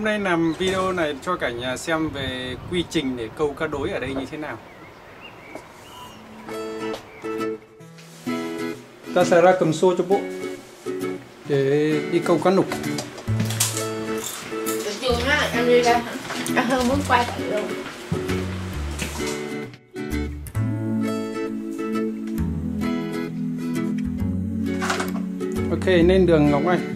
Hôm nay làm video này cho cả nhà xem về quy trình để câu cá đối ở đây như thế nào. Ta sẽ ra cầm xô cho bố để đi câu cá nục. Từ chiều nha, em đi ra ăn hơn muốn quay lại luôn. Ok, lên đường Ngọc Anh.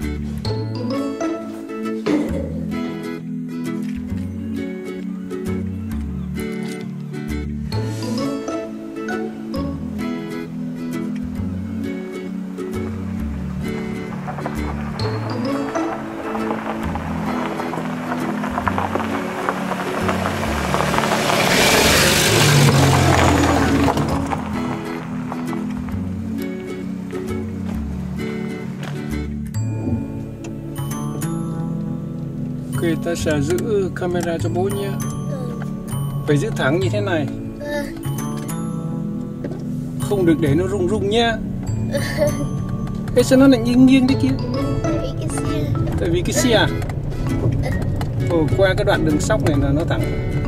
Ok, ta sẽ giữ camera cho bố nhé. Phải giữ thẳng như thế này. Không được để nó rung rung nhá. Ê, sao nó lại nghiêng nghiêng thế kia? Tại vì cái xe. Ồ, qua cái đoạn đường sóc này là nó thẳng.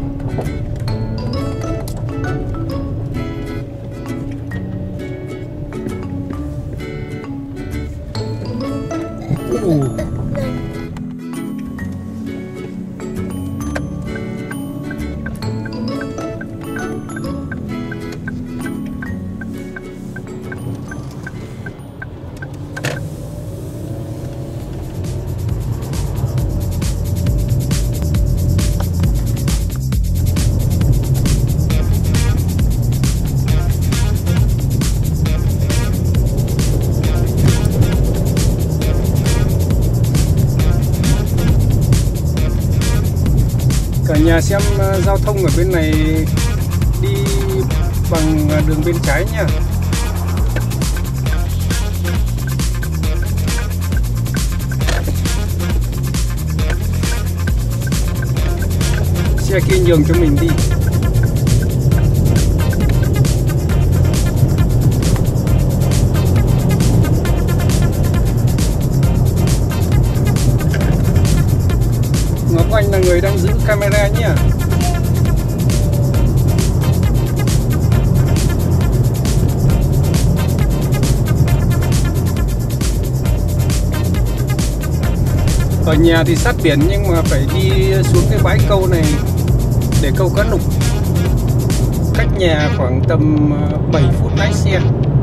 Cả nhà xem giao thông ở bên này đi bằng đường bên trái nha. Xe kia nhường cho mình đi. Ngọc Anh là người đang giữ camera nhé. Ở nhà thì sát biển nhưng mà phải đi xuống cái bãi câu này để câu cá nục. Cách nhà khoảng tầm 7 phút lái xe.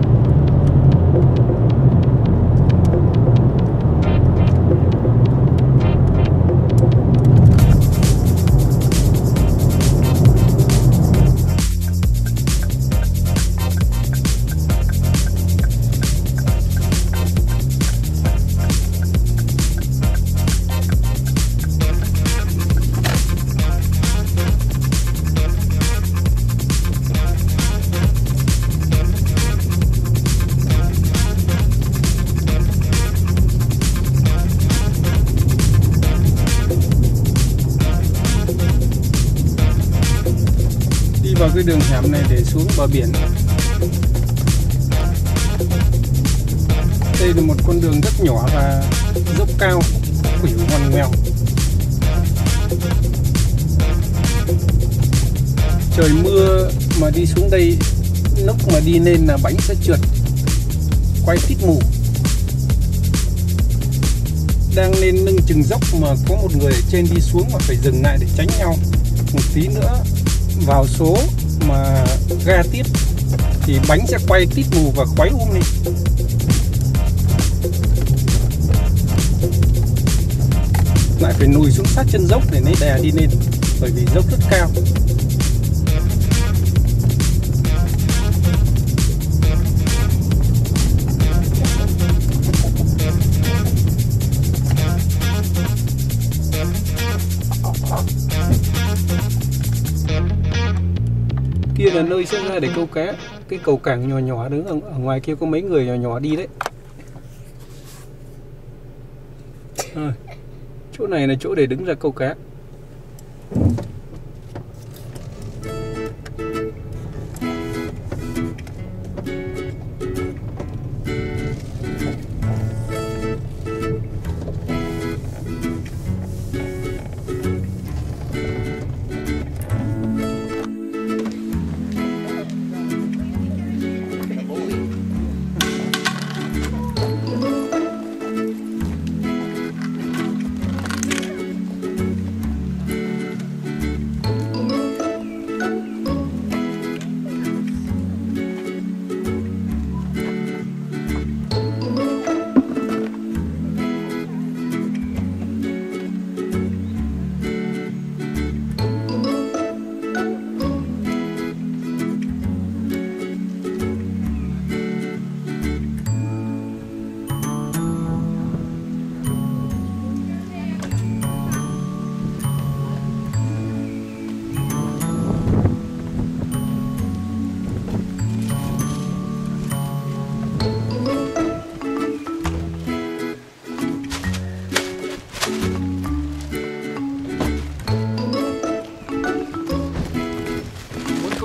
Vào cái đường hẻm này để xuống bờ biển. Đây là một con đường rất nhỏ và dốc cao, khuỷu ngoằn ngoèo. Trời mưa mà đi xuống đây, lúc mà đi lên là bánh sẽ trượt, quay tít mù. Đang lên lưng chừng dốc mà có một người ở trên đi xuống mà phải dừng lại để tránh nhau. Một tí nữa vào số mà ga tiếp thì bánh sẽ quay tít mù và khoáy lên. Lại phải lùi xuống sát chân dốc để lấy đè đi lên, bởi vì dốc rất cao. Kia là nơi sẽ ra để câu cá. Cái cầu cảng nhỏ nhỏ đứng ở ngoài kia có mấy người nhỏ nhỏ đi đấy. Chỗ này là chỗ để đứng ra câu cá.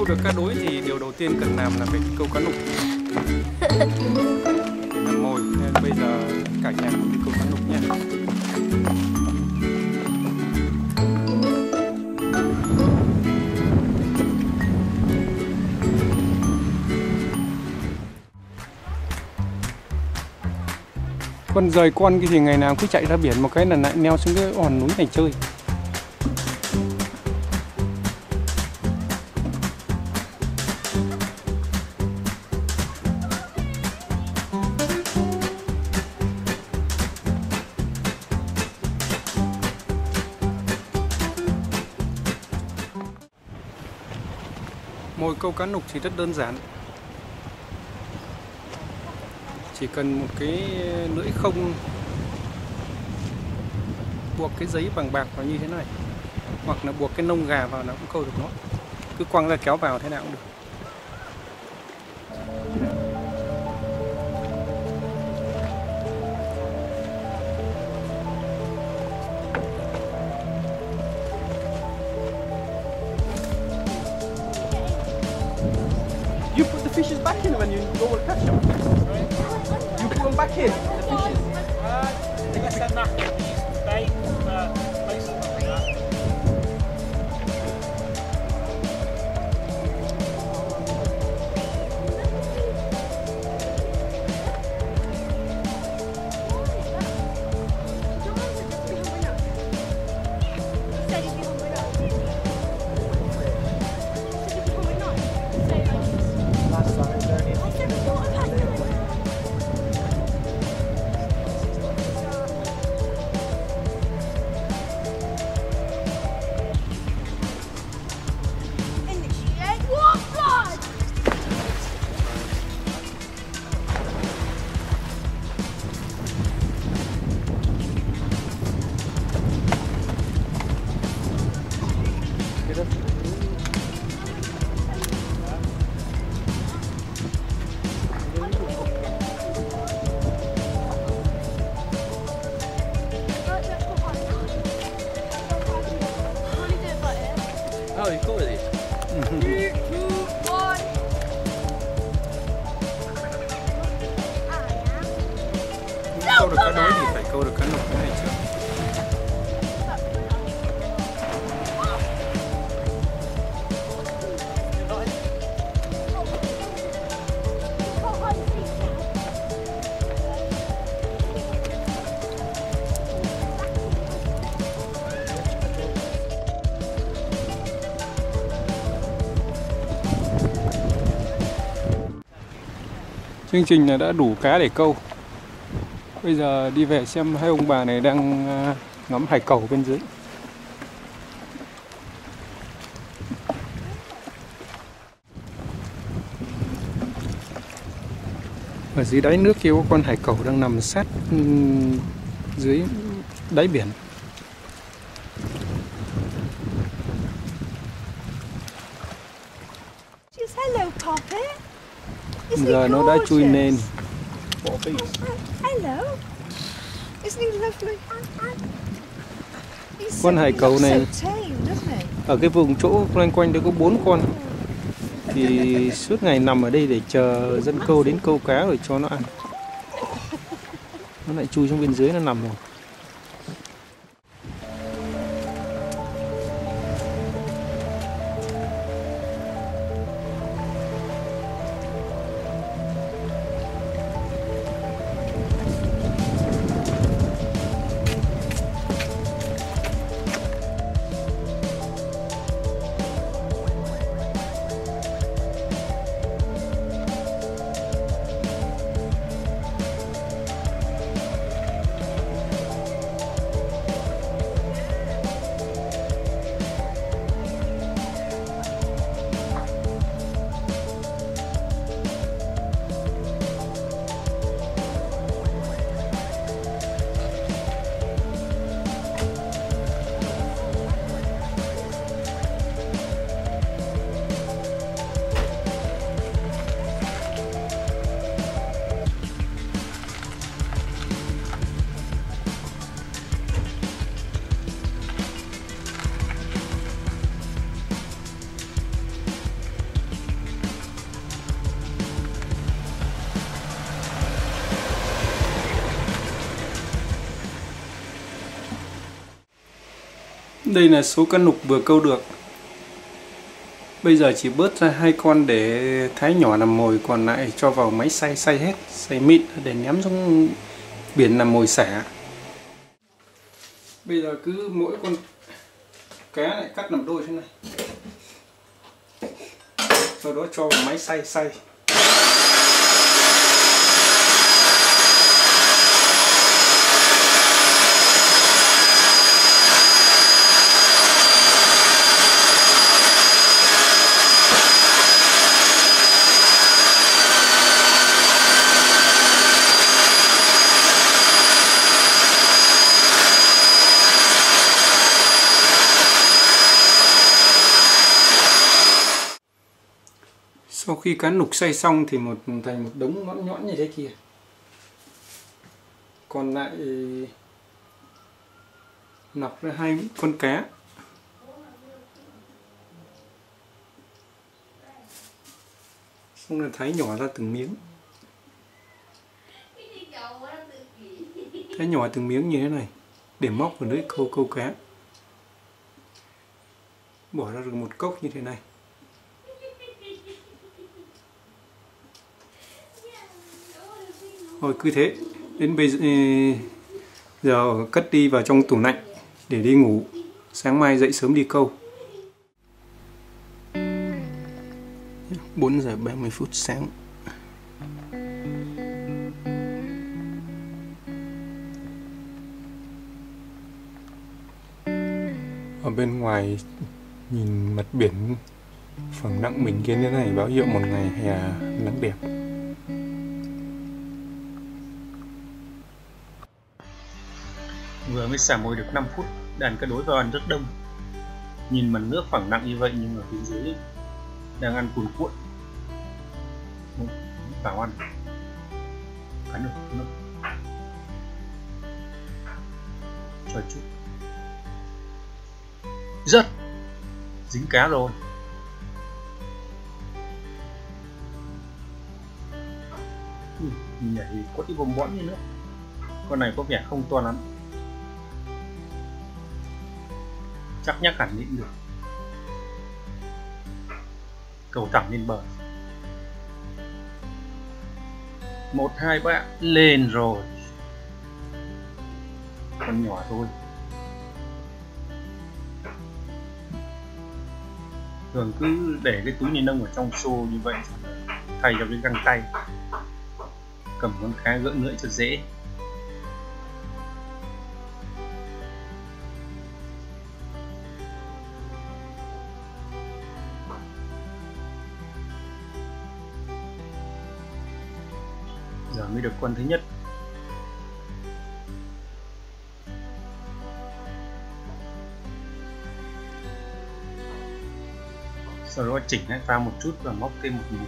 được cá đối thì điều đầu tiên cần làm là phải câu cá nục. Để làm mồi. Nên bây giờ cả nhà cùng đi câu cá nục nha. Con rời con cái thì ngày nào cứ chạy ra biển một cái là lại neo xuống cái hòn núi này chơi. Mồi câu cá nục thì rất đơn giản. Chỉ cần một cái lưỡi không buộc cái giấy bằng bạc vào như thế này, hoặc là buộc cái nông gà vào là cũng câu được nó. Cứ quăng ra kéo vào thế nào cũng được. You put the fishes back in when you go and catch them. You put them back in, the fishes. I guess they're not going to use bait for places like that. Oh, you're cool with it? 3, 2, 1. Câu được cá đối thì phải câu được cá nục cái này trước. Chương trình là đã đủ cá để câu. Bây giờ đi về xem hai ông bà này đang ngắm hải cẩu bên dưới. Ở dưới đáy nước kia có con hải cẩu đang nằm sát dưới đáy biển. Hello, Poppy. Giờ nó đã chui lên. Hello. Isn't he lovely? Con hải cẩu này So tame, doesn't he? ở cái vùng chỗ loanh quanh đây có 4 con. Thì suốt ngày nằm ở đây để chờ dân câu đến câu cá rồi cho nó ăn. Nó lại chui xuống bên dưới nó nằm rồi. Đây là số cá nục vừa câu được. Bây giờ chỉ bớt ra 2 con để thái nhỏ làm mồi, còn lại cho vào máy xay hết, xay mịn để ném xuống biển làm mồi xả. Bây giờ cứ mỗi con cá lại cắt làm đôi thế này. Sau đó cho vào máy xay. Sau khi cá nục xay xong thì thành một đống nhõn nhõn như thế kia. Còn lại nọc ra 2 con cá. Xong rồi thái nhỏ ra từng miếng. Thái nhỏ từng miếng như thế này để móc vào lưỡi câu cá. Bỏ ra được một cốc như thế này. Rồi cứ thế, đến bây giờ cất đi vào trong tủ lạnh để đi ngủ. Sáng mai dậy sớm đi câu. 4 giờ 30 phút sáng. Ở bên ngoài nhìn mặt biển phẳng lặng mình kia như thế này báo hiệu một ngày hè nắng đẹp. Vừa mới xả mồi được 5 phút, đàn cá đối vào ăn rất đông. Nhìn mặt nước phẳng lặng như vậy nhưng ở phía dưới đang ăn cuồn cuộn. Vào ăn. Cắn được. Cho chút. Rớt. Dính cá rồi. Nhảy có tí bom bõn như nữa. Con này có vẻ không to lắm. Chắc nhắc hẳn định được. Cầu thẳng lên bờ. 1, 2, 3 lên rồi. Con nhỏ thôi. Thường cứ để cái túi ni lông ở trong xô như vậy, thay cho cái găng tay. Cầm con cá gỡ lưỡi cho dễ. Giờ mới được con thứ nhất. Sau đó chỉnh lại pha một chút và móc thêm một mùi.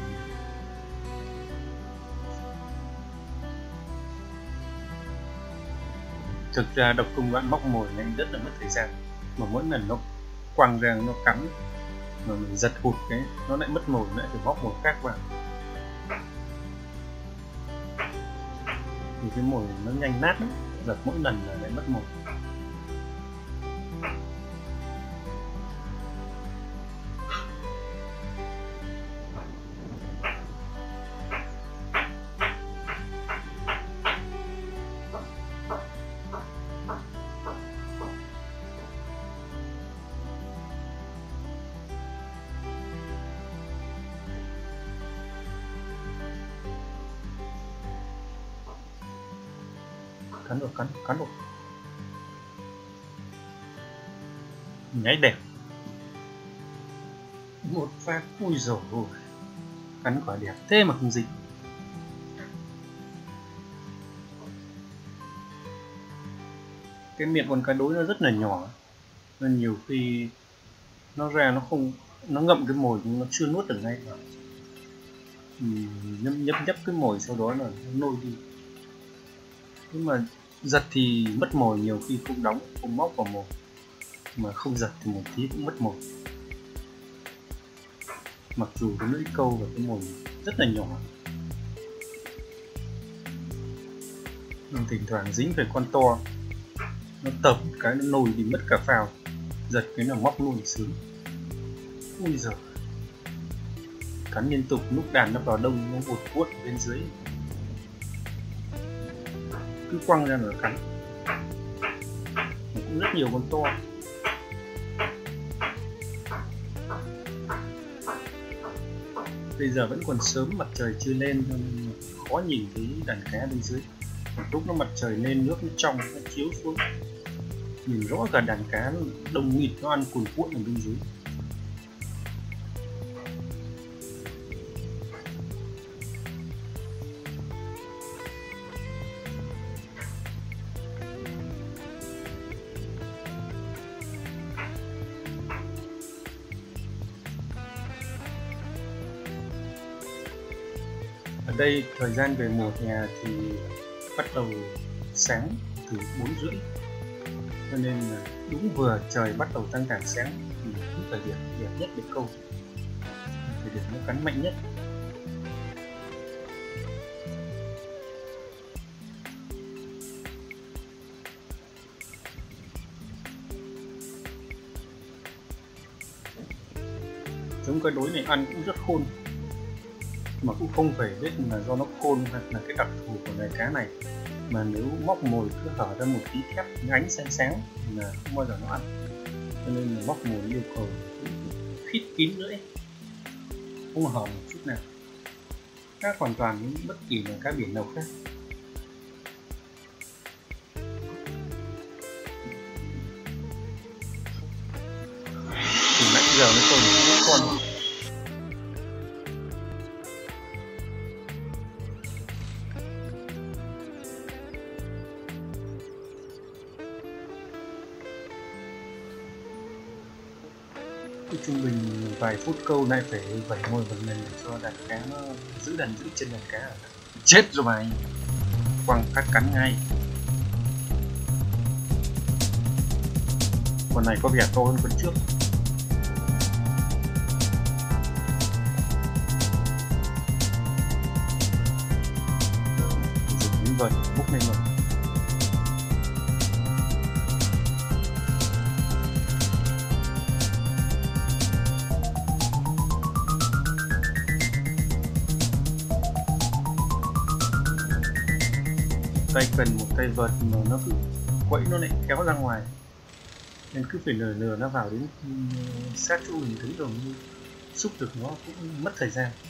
Thực ra đọc công đoạn móc mồi này rất là mất thời gian, mà mỗi lần nó quăng ra nó cắn mà mình giật hụt cái nó lại mất mồi, lại phải móc mồi khác vào. Thì cái mồi nó nhanh nát lắm, giật mỗi lần là lại mất mồi. Cắn rồi. Nháy đẹp. Một phát, ui dồi ôi. Cắn quả đẹp thế mà không dính. Cái miệng con cá đối nó rất là nhỏ, nên nhiều khi nó ra nó không, nó ngậm cái mồi nó chưa nuốt được ngay. Nhấp cái mồi sau đó là nó nôi đi. Nhưng mà giật thì mất mồi, nhiều khi không đóng, không móc vào mồi, mà không giật thì một tí cũng mất mồi. Mặc dù cái lưỡi câu và cái mồi rất là nhỏ, nhưng thỉnh thoảng dính về con to, nó tập cái nó nồi thì mất cả phao. Giật cái là móc luôn sướng. Ui giời, cắn liên tục, lúc đàn nó vào đông nó vụt vuốt ở bên dưới, cứ quăng ra là cắn. Cũng rất nhiều con to. Bây giờ vẫn còn sớm, mặt trời chưa lên nên khó nhìn thấy đàn cá bên dưới. Lúc nó mặt trời lên, nước nó trong, nó chiếu xuống, nhìn rõ cả đàn cá đông nghịt nó ăn cuồn cuộn ở bên dưới. Ở đây thời gian về mùa hè thì bắt đầu sáng từ 4:30, cho nên là đúng vừa trời bắt đầu tăng càng sáng thì đúng thời điểm đẹp nhất để câu, thời điểm nó cắn mạnh nhất. Giống cái đối này ăn cũng rất khôn, mà cũng không phải biết là do nó khôn hoặc là cái đặc thù của loài cá này, mà nếu móc mồi cứ hở ra một tí thép ánh sáng sáng là không bao giờ nó ăn. Cho nên là móc mồi yêu cầu khít kín lưỡi, không hở một chút nào, khác hoàn toàn với bất kỳ là cá biển nào khác. Từ nãy giờ nó còn những con. Trung bình vài phút câu lại phải vẩy mồi một lần để cho đàn cá nó giữ chân đàn cá. Chết rồi mày, quăng cắt cắn ngay. Con này có vẻ to hơn con trước. Dùng đến vời múc lên rồi. Tay cần một cây vợt mà nó cứ quẫy nó lại kéo ra ngoài, nên cứ phải lừa nó vào đến sát chỗ mình đứng rồi như xúc được nó cũng mất thời gian.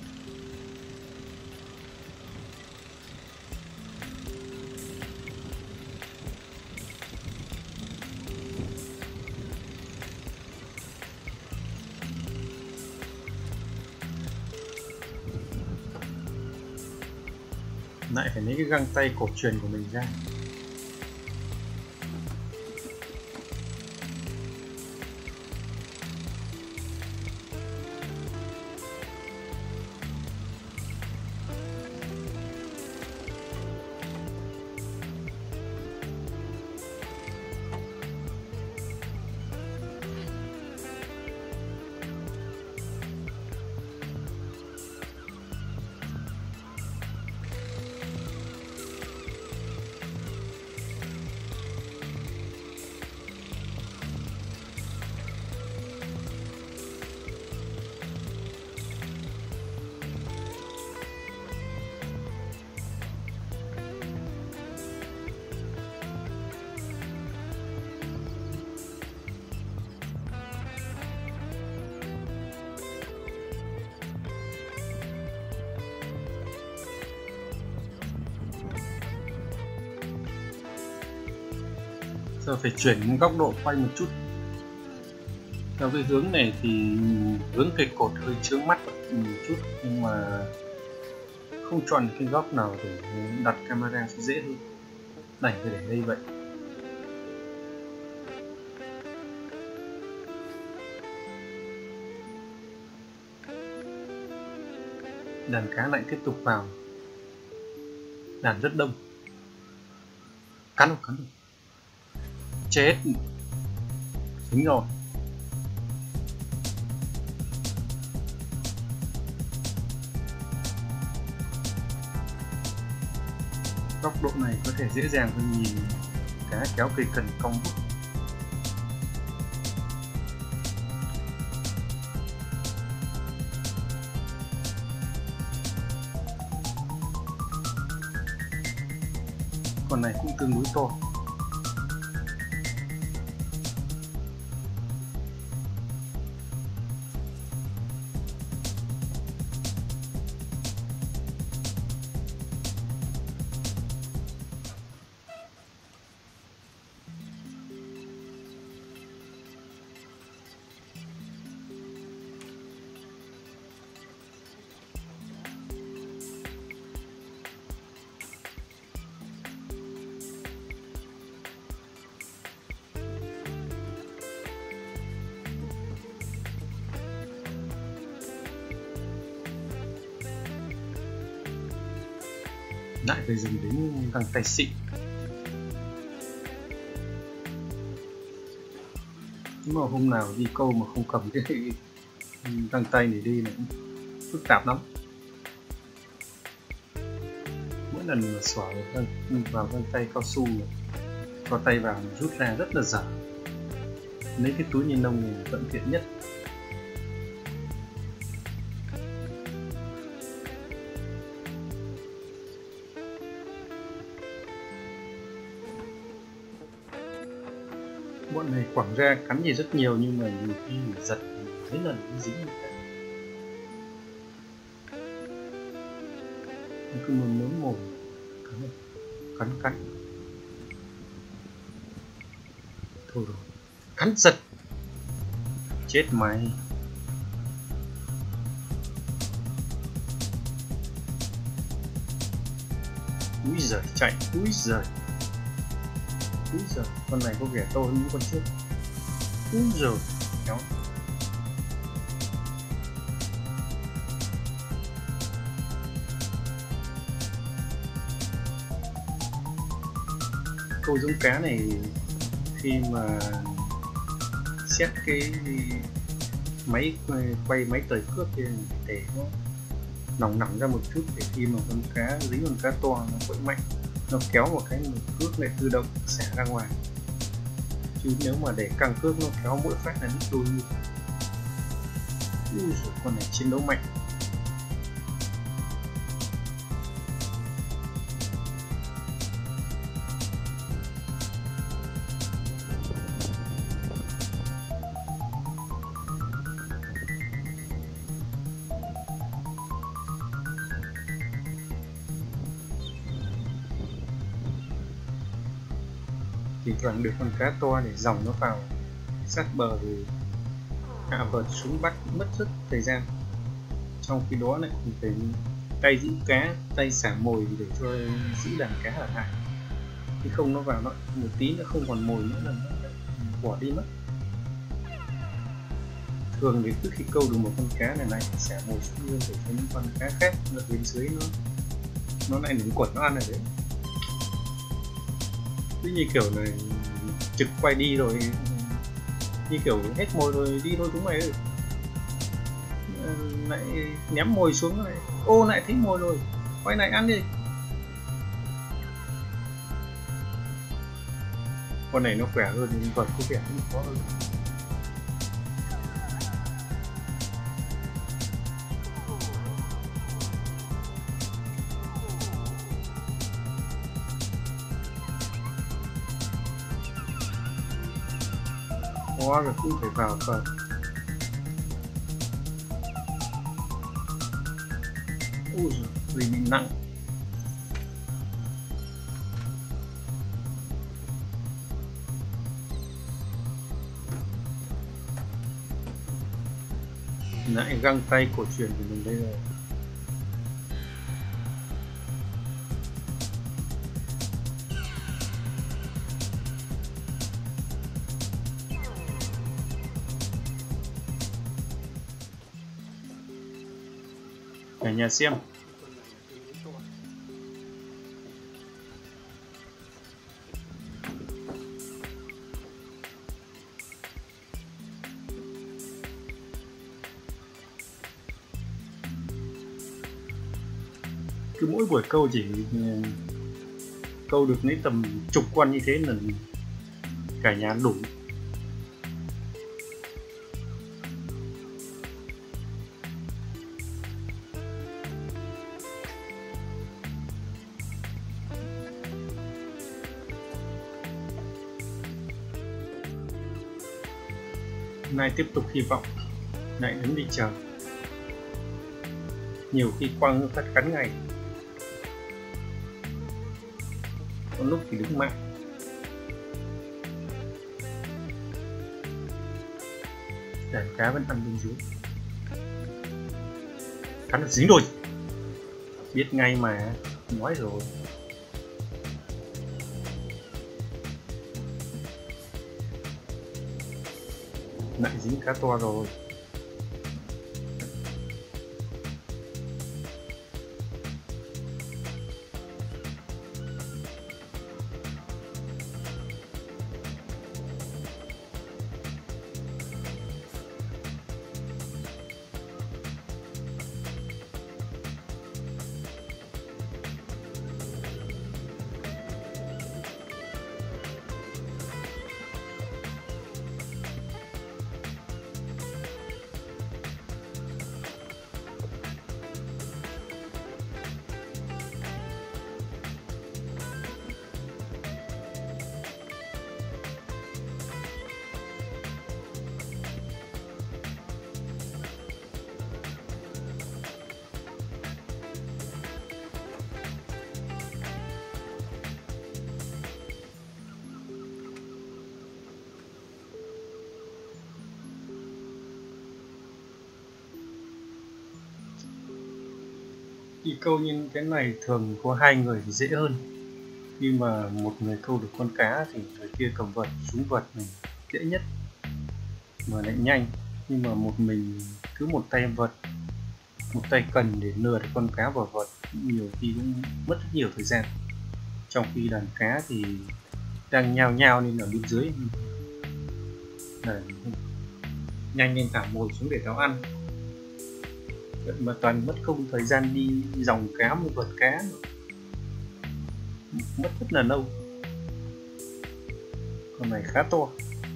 Lại phải lấy cái găng tay cổ truyền của mình ra. Giờ phải chuyển góc độ quay một chút. Theo cái hướng này thì hướng cây cột hơi chướng mắt một chút, nhưng mà không chọn cái góc nào để đặt camera sẽ dễ hơn, đành phải để đây vậy. Đàn cá lại tiếp tục vào, đàn rất đông. Cắn rồi. Chết, dính rồi. Góc độ này có thể dễ dàng hơn nhìn cá kéo cây cần cong vút. Con này cũng tương đối to. Lại phải dùng đến găng tay xịn. Nhưng mà hôm nào đi câu mà không cầm cái găng tay này đi là cũng phức tạp lắm. Mỗi lần mà xỏ vào găng tay cao su cho tay vào rút ra rất là dở. Lấy cái túi ni lông này vẫn tiện nhất. Bọn này quẳng ra cắn gì rất nhiều, nhưng mà nhiều khi mình giật mấy lần mới dính được. Nó cứ muốn mồm cắn thôi rồi, cắn giật chết mày. Úi giời, chạy, úi giời. Úi giời, con này có vẻ to hơn những con trước. Úi giời, kéo. Câu giống cá này khi mà xét cái máy quay máy tời cước để nó nòng ra một chút, để khi mà con cá dính con cá to nó quậy mạnh, nó kéo một cái cước lại tự động xẻ ra ngoài. Chứ nếu mà để căng cước nó kéo mỗi phát là đứt đôi như. Ui giời, con này chiến đấu mạnh. Thì thoảng được con cá to để dòng nó vào sát bờ rồi hạ vợt xuống bắt mất rất thời gian. Trong khi đó lại phải tay giữ cá, tay xả mồi để cho giữ đàn cá ở lại, thì không nó vào nó một tí nữa không còn mồi nữa là nó bỏ đi mất. Thường thì trước khi câu được một con cá này lại xả mồi xuống để cho những con cá khác ở bên dưới nó lại đứng quẩn nó ăn rồi đấy. Cứ như kiểu này trực quay đi rồi, như kiểu hết mồi rồi đi thôi chúng mày ơi, lại ném mồi xuống này, ô lại thấy mồi rồi, quay lại ăn đi. Con này nó khỏe hơn nhưng còn có vẻ cũng khó hơn. Hóa rồi cũng phải vào phần. Ui giời, vì bị nặng. Lại găng tay cổ truyền của mình đây rồi. Cả nhà xem. Cứ mỗi buổi câu chỉ câu được lấy tầm chục con như thế là cả nhà đủ. Hôm nay tiếp tục hy vọng lại đứng đi chờ. Nhiều khi quăng phát cắn ngay, có lúc thì đứng mạng. Đàn cá vẫn ăn bên dưới. Cắn được dính rồi, biết ngay mà, nói rồi. Lại dính cá to rồi. Đi câu như thế này thường có hai người thì dễ hơn. Khi mà một người câu được con cá thì người kia cầm vật, xuống vật này dễ nhất mà lại nhanh. Nhưng mà một mình cứ một tay vật, một tay cần để lừa được con cá vào vật, nhiều khi cũng mất rất nhiều thời gian. Trong khi đàn cá thì đang nhao nhao nên ở bên dưới nhanh lên thả mồi xuống để nó ăn. Vậy mà toàn mất công thời gian đi dòng cá một vật cá, mất rất là lâu. Con này khá to.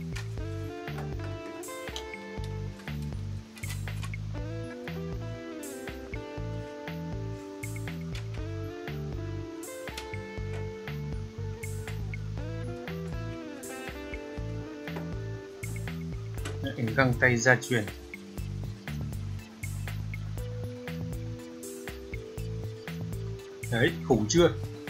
Găng tay gia truyền. Đấy, khủng chưa?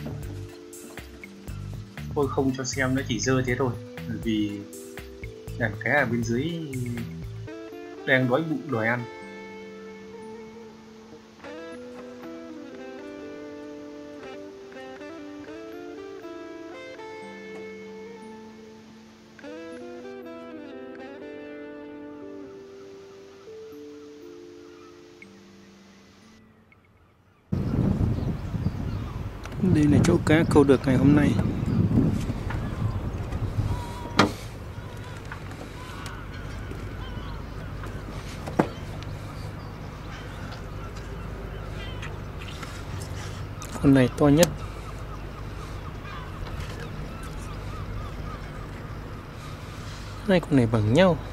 Tôi không cho xem, nó chỉ dơ thế thôi. Bởi vì đàn cá ở bên dưới đang đói bụng đòi ăn. Đây là chỗ cá câu được ngày hôm nay. Con này to nhất. Hai con này bằng nhau.